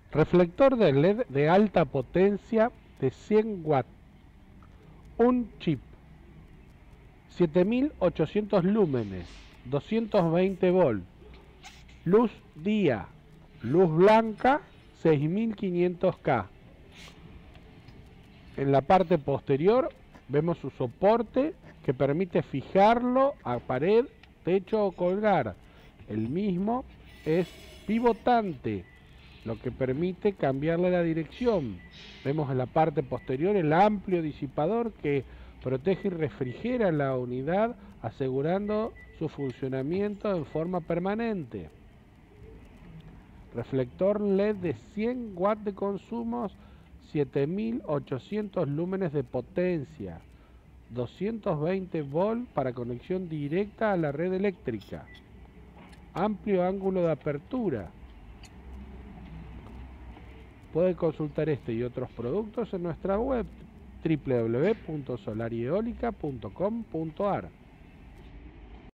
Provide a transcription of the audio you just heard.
Reflector de LED de alta potencia de 100 watts. Un chip. 7800 lúmenes. 220 volts. Luz día. Luz blanca 6500K. En la parte posterior vemos su soporte que permite fijarlo a pared, techo o colgar. El mismo es pivotante, lo que permite cambiarle la dirección. Vemos en la parte posterior el amplio disipador que protege y refrigera la unidad, asegurando su funcionamiento en forma permanente. Reflector LED de 100 watts de consumo, 7800 lúmenes de potencia, 220 volts para conexión directa a la red eléctrica, amplio ángulo de apertura. Puede consultar este y otros productos en nuestra web www.solarieolica.com.ar.